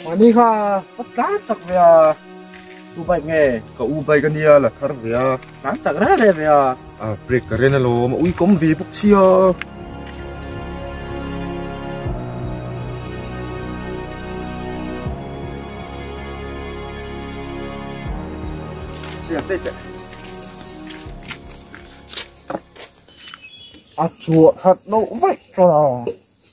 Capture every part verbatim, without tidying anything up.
อันนี้ค่ะก็ร้านจากเวียอุบายไงก็อุบายกันเนี่ยแหละครับเวียร้านจากร้านเลยเวียอ่าเบรกกันเรนโลมาอุ้ยก้มวีบุกเชียเดี๋ยวเดี๋ยวอ่ะชัวร์ทัดโน้ไม่ชัวร์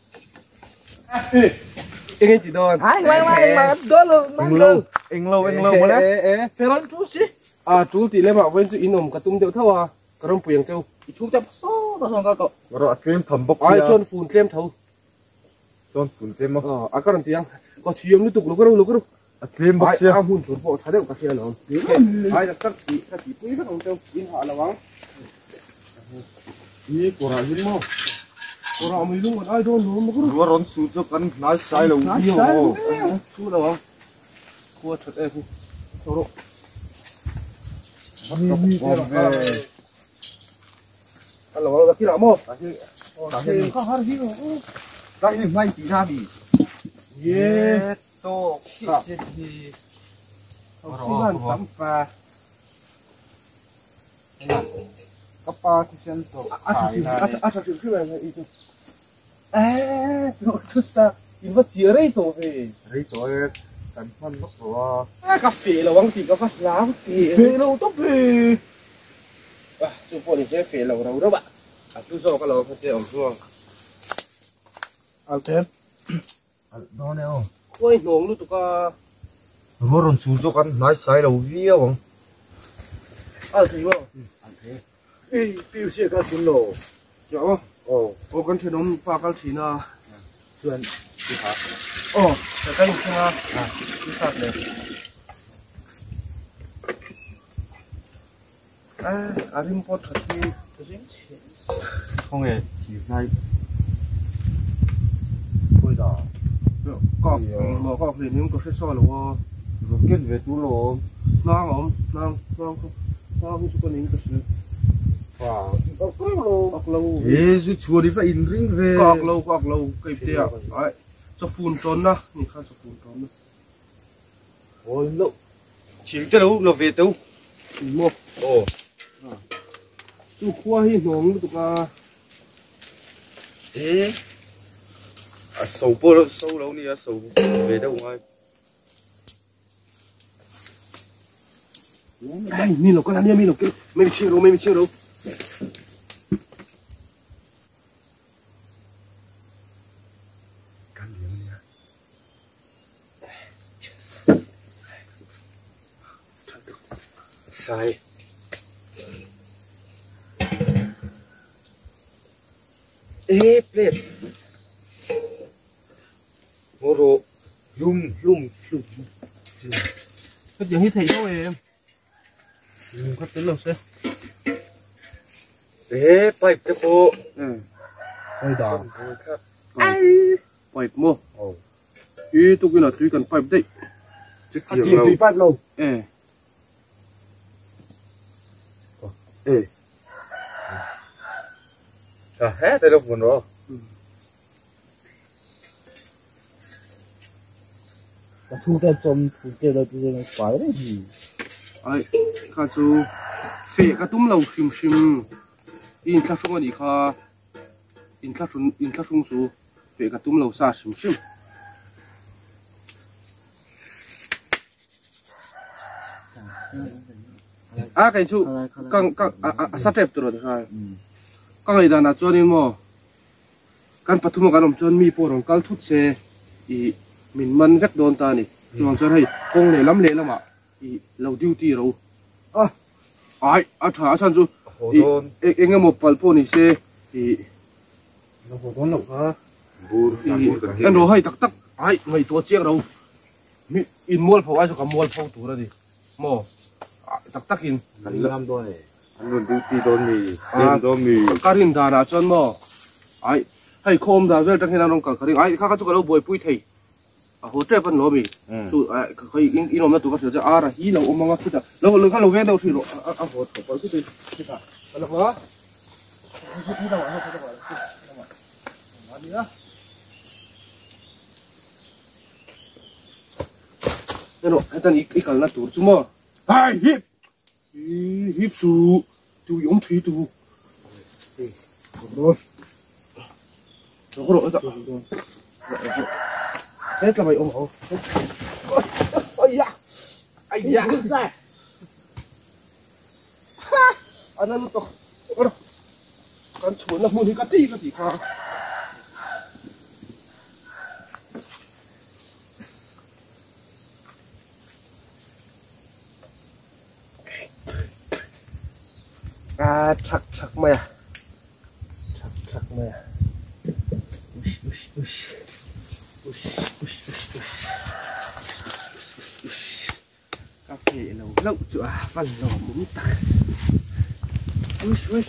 เอ็งจีโดนไอ้ไม่ไม่มาโดนเลยเอ็งโลเอ็งโลเอ็งโลมาแล้วเอ๊ะเฟรนจูสิอ่าจูตีเลยมาเว้นจูอินอมกระตุ้มเดียวเท่าว่ากระตุ้มเปลี่ยนเจ้าอีชูจับโซ่ตัวสองก็ก็เราเตรียมทำบ็อกซ์ไอ้จนฝุ่นเตรียมเท่าจนฝุ่นเตรียมมั้งอ่าอากาศเตียงก็เทียมนี่ตุกลุกรู้ลุกรู้เตรียมบ็อกซ์อ่ะหุ่นฉุดโบถ่ายได้กับเทียนหรอไอ้จักรตีจักรตีปุ้ยก็ต้องเจ้าอินหาละวังนี่กูราหินมั้งorang minum kan, I don't know, macam dua orang sujuk kan, nice style lah, iya, sudah bang, kuat cakap aku, sorok, ini kalau kalau lagi lama, lagi kau hari ni, lagi main tiga ni, ye, to, jadi, oksigen tanpa, apa kusen to, ada ada juga yang itu. À, nó sao? Nhìn vật gì ở đây tổ về? Đây tổ cắn phân nó của. À, cà phê là băng thì có phát lá phê. Phê lâu tóc phê. À, chú phụ thì sẽ phê lâu đâu đó bạn. À, chú cho cái lâu phải chơi ổng chuông. À, thế. À, đó nè không? Ôi, nóng luôn tụi ca. Nó còn chú cho con lái sai lâu vía không? À, thế không? À, thế. Ê, biểu xe cả chín lỗ. Dạ không? Ồ, ô con thuyền ông pha cao chín à, thuyền đi hả? Ồ, cái cái không à, à, đi sạt này. À, à đi một thật thì không hề chỉ dây. Ôi đỏ, cọp mà cọp thì những có sẽ so là vô, rồi kết về chú lỗ, nang không, nang, nang không, nang không chú con những cái sự. Wow, cọc lâu, cọc lâu. Ê, chú chùa đi phải in ring về. Cọc lâu, cọc lâu, kịp tiệm. Đấy, cho phun trốn đó, nhìn khăn cho phun trốn đó. Ôi, lâu. Chính cái đâu, nó về đâu? Mua. Ồ. Chú khoa hi nóng tụi ca. Ê. À, sầu bơ đâu, sâu đâu nè, sầu về đâu ngay. Đây, mình là con ăn đi, mình là cái, mình chiêu đâu, mình chiêu đâu. Sai. Ê, plate. Moro. Lum, lum, lum. Cái gì hít thị đâu em? Lum có tính lâu xem. Ê, pipe cho cô. Ừ. Ôi đỏ. Ai. Pipe mua. Ồ. Ý tôi kia là tôi cần pipe đấy. Chứ kiểu lâu. Tôi pipe lâu. Ê. Ê. À, hết đây đâu buồn rồi. Thu ra trong thu kia là tôi là phải đấy gì. Ai, khá chú phê cả túm lâu xìm xìm. In khá xuống đi khá. In khá xuống, in khá xuống số. Phê cả túm lâu xa xìm xìm. À cái chú, căng căng à sát đẹp rồi thôi. Căng ấy là cho nên mà, căn bắt thùng cái nòng chân mi po rong cal thút xe, ý mình mân vét đòn ta này, thì bằng cho hay công này lắm lẽ lắm ạ, ý lâu duty rồi. À, ai, à thà sao chú, ý anh em một palpo này xe, ý nó có đòn đâu hả? Anh rồi hay tắc tắc, ai mày tua chiếc đâu, mi in mua phao ai cho cả mua phao tủ ra đi, mò. Tắc tắc in. Anh làm đôi này. Anh luôn duty đôi mì, đêm đôi mì. Karin đà đã chân mò. Ai, hay khom đà về trong khi nào nông cả Karin. Ai, khác chút cái đâu bồi bụi thầy. À, hỗ trợ phần lỗ mì. Tụi, ai, khơi in in ôm nó tụi các thứ cho à ra, hí lâu ôm mang chút à. Lâu lâu khác lâu về đâu thì rồi, à à hốt có cái gì, cái gì. Cái lộc đó. Cái đâu à, cái đâu à. Nói đi á. nên rồi anh ta ít ít cần là tụt chứ mà hai hiệp hiệp su tu yếm thủy tu rồi rồi rồi rồi hết là mày ôm hổ ôi ya ai ya anh ăn to ôi con chuột là muốn đi cắt đi cái gì cả à chắc chắc mày à chắc chắc mày à ush ush ush ush ush ush ush cà phê lâu lâu chưa văn lò muốn tạt ush ush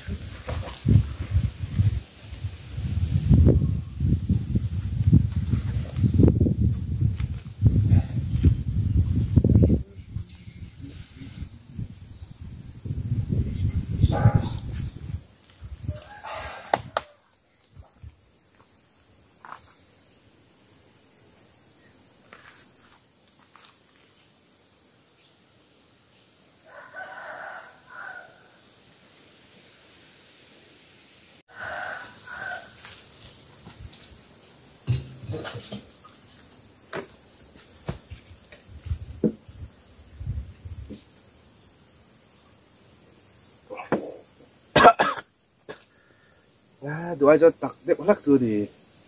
à đuổi cho tặc đẹp lắc rồi thì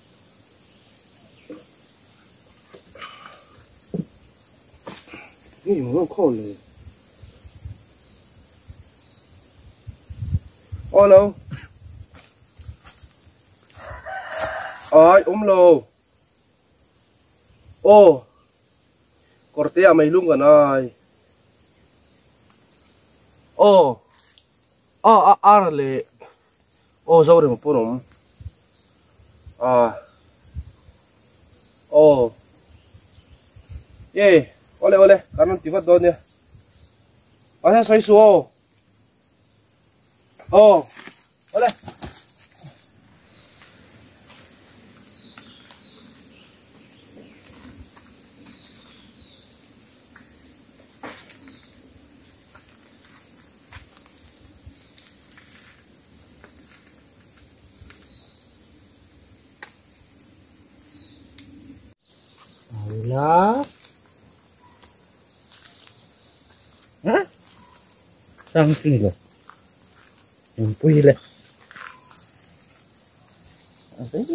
cái gì mà nó khôn này ô lâu ơi ôm lô ô corte à mày luôn cả này ô à à à lệ ô dâu thì một bữa đúng à ô ye ole ole kanan tivat do nha asa sai su ô ô ole Đó hả sang cái rồi mình quy lên đấy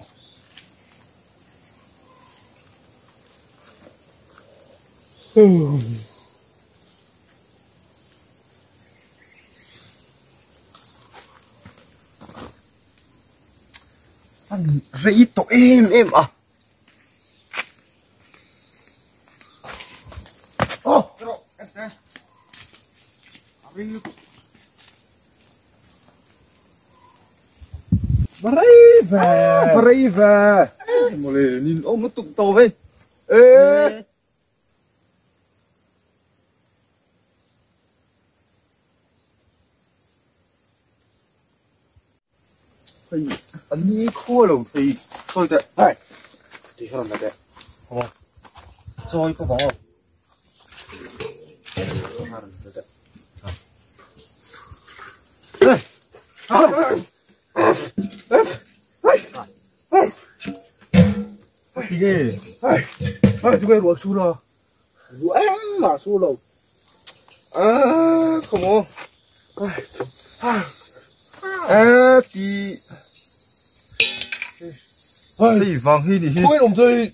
ăn rỉ tụi em em à Brave, brave. Mà lì nhìn ôm nó tụng to vậy. Ê. Thì anh đi khô rồi thì thôi thế. này thì cái này đấy Không. Rồi có bóng không? Đây. 이게 아 누가 이리 와 쏘라 와 쏘러 아 컴온 아디 이 방이 đi thôi đồng chơi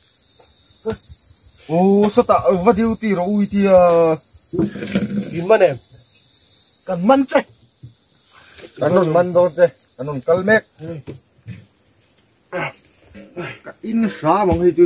ô sao ta vắt điêu tì rồi ui tì nhìn mắt em cần măn chạy cần nôn măn thôi đây cần nôn cල් mét in xóa bằng gì chứ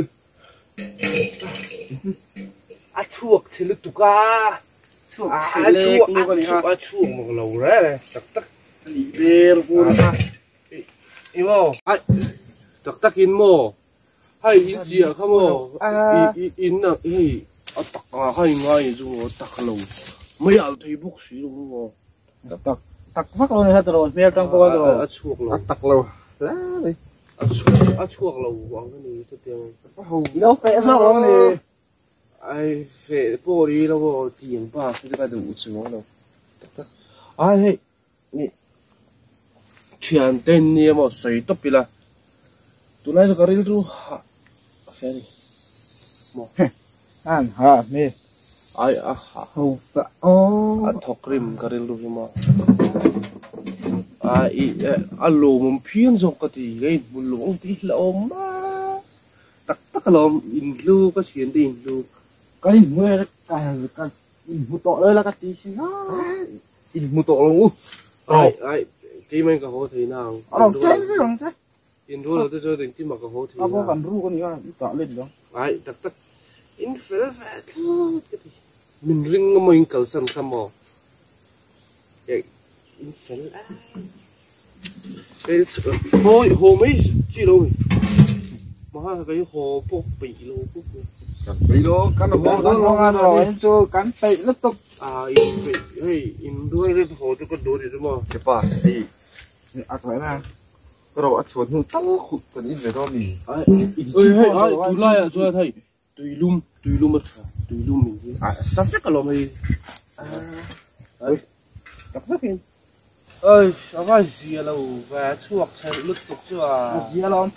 à chuộc thì lực tụ ca chuộc à thì lệ chuộc luôn à chuộc à chuộc một lầu đấy này tắc tắc bèo buồn im mô à tắc tắc in mô hay in gì à không mô in in à hey à tắc à hay ngay dù tắc lầu mấy à thấy bốc xí luôn mô tắc tắc phát luôn hết rồi bèo trong cô rồi à chuộc lầu tắc lâu lá đi à chuộc à chuộc lầu quăng cái này tôi tiền đâu phải sao rồi nè ai về bộ đi đâu bộ tiền ba cái cái đủ xuống đâu ai hey nè chuyện tên này mà sấy tóc bị là tụi này cho cái điều ha phải đi mo an ha me ai à ha hô ta ô à thọc rim cái điều gì mà à i à lô mình phiền rồi cái gì cái một lỗ tí là ôm mà tắc tắc lòm in lưu cái chuyện đi in lưu cái mưa cái cái một tổ đây là cái gì xí nó in một tổ luôn ai ai chỉ mình có hồ thì nào ở đâu chơi cái gì chơi in lưu là tôi chơi đến chỉ mà có hồ thì à bố cần ru con gì à tạo lên đó ai tắc tắc in phải phải thôi cái gì mình ring mình cầu sầm sầm mò vậy in phải là cái hồ hồ mấy chỉ đâu mà hai cái hồ bốc bị lô bốc bị đó cắn nó bố đó nó ăn rồi cho cắn tay lấp tục à in bị hey in đuôi cái hồ cho con đuôi đi mà cái bà đi ăn phải nè cái đầu ăn chuột hương tao khụt còn in về đó mình ơi hey ai tụi lai à tụi thầy tụi lum tụi lum mất tụi lum mình à sắp chắc cả lò mày ơi tập rất hiền ơi sao vậy gì là về chuột xe lướt tục chưa gì lon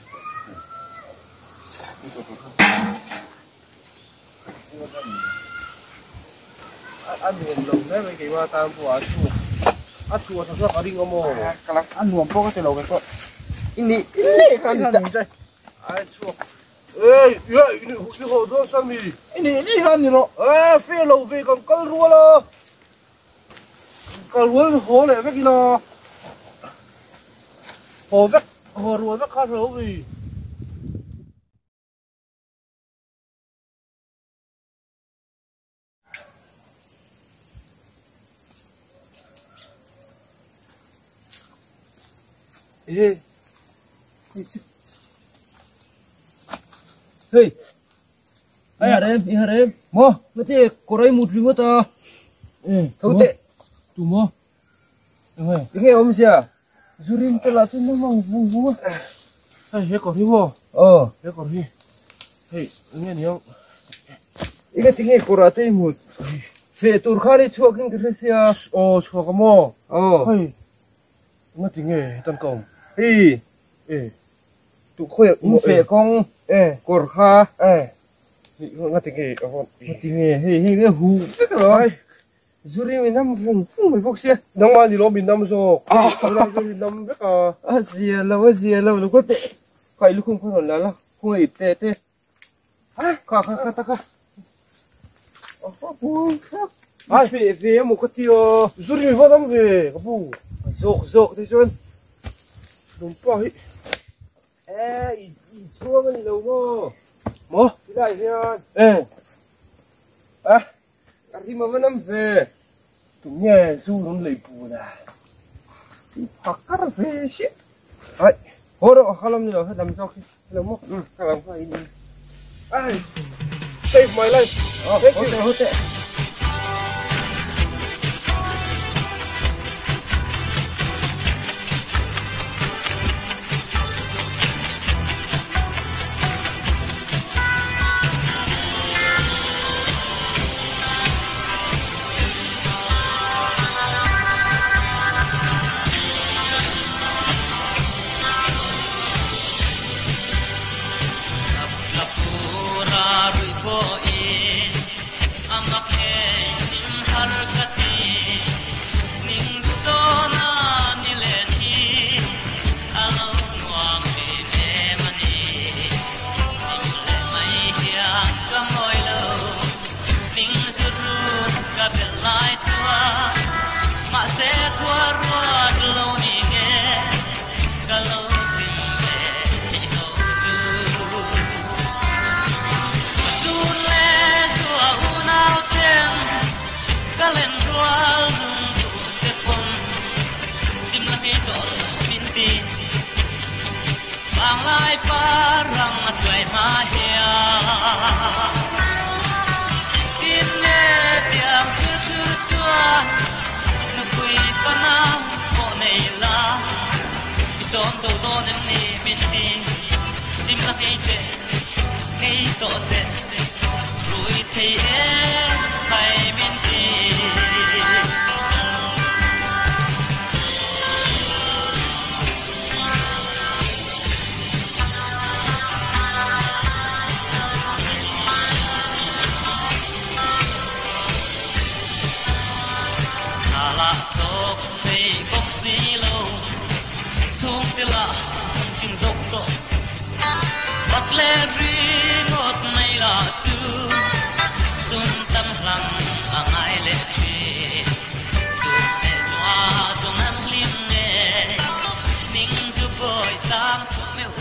ăn miền lồng đấy mấy cái mà tao của ăn chuột ăn chuột sao có đi ngô mồ cái lắc ăn nuông bố cái đầu cái con in đi in đi cái gì chơi ăn chuột ê ê cái hồ đó sao mì đi đi gan gì đó ê phê lầu về còn con rùa lo con rùa hồ này cái gì lo hồ vét hồ rùa vét khác rồi gì ê hey ai ở đây ở đây mo nó thì có đây một riêng ta ừ thấu tệ tụi mo cái nghe ông gì à Zurin tôi là tôi nó mong vu vu hey hết còn đi mo ờ hết còn đi hey nghe nhỉ không cái tiếng nghe có ra tới một về tôi khai đi chua kinh cái gì à ô chua cái mo ờ hey nghe tiếng nghe tân công hey ê tụ khơi về con ê cột kha ê nghe tiếng nghe không tiếng nghe hey hey cái hú cái rồi Zurin mình nằm vùng vùng mấy bốc xe nang mà đi lo mình nằm rồi à nang rồi mình nằm biết à à gì à lâu gì à lâu lúc có tệ phải lúc không không là là không ít tệ tệ à khá khá khá khá à bu ai về về một cái tiêu rồi mình vào nằm về cái bu rộ rộ thế chứ đúng vậy ê chua cái gì đâu mà mo cái này thế ê à cái gì mà vẫn nằm về tụi nghe du nó lấy bù nè hoặc cắt về shit ai hồi đó khá lắm rồi làm sao khi làm mất ừ khá lắm phải đi ai save my life thank you hốt tệ Boy,